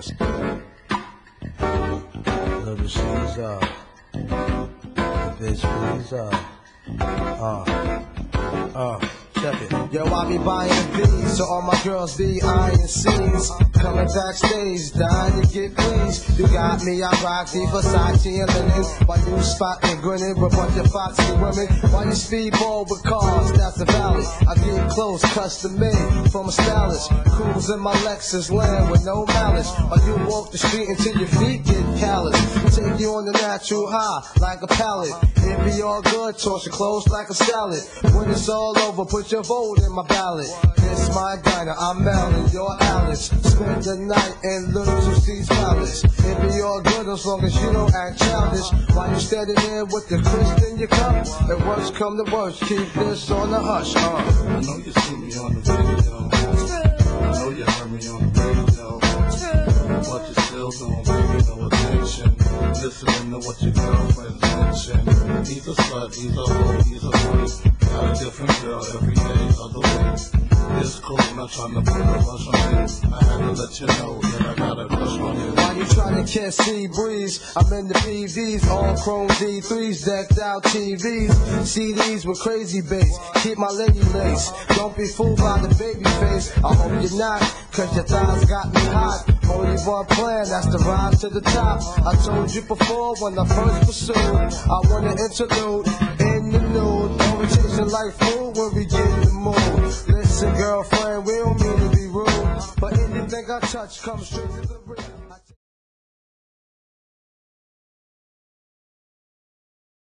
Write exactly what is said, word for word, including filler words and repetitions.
Let's go. Little she's up. The bitch please up. Uh, uh, check it. Yo, I be buying V's, so all my girls be eyeing C's. Coming backstage, dying to get pleased. You got me, I rock the Versace and linen. While you spotting, grinning with a bunch of foxy women. While you speedball with cars, that's the valley. I get close, custom made from a stylist. Cruise in my Lexus land with no malice. While you walk the street until your feet get callous. Take you on the natural high like a pallet. It be all good, toss your clothes like a salad. When it's all over, put your vote in my ballot. This my diner, I'm Melon, your Alice. Spend the night in Little Susie's Palace. It be all good as long as you don't act childish. While you standing there with the crisp in your cup. If worst come to worst, keep this on the hush. Uh. I know you see me on the video. I know you heard me on the radio. But you still don't pay me no attention. Listening to what your girlfriend's mention. He's a slut, he's a hoe, he's a freak. Got a different girl every day, other way. It's cool, not trying to put a rush on you. I had to let you know that I got a crush on you. While you trying to catch sea breeze, I'm in the P Vs, all chrome D threes, decked out T Vs, C Ds with crazy bass. Keep my lady lace. Don't be fooled by the baby face. I hope you're not, cause your thighs got me hot. Only one plan, that's to rise to the top. I told you before when I first pursued, I want an interlude in the nude. Only chasing like food when we get in the mood. Listen, girlfriend, we don't mean to be rude, but anything I touch comes straight to the rim.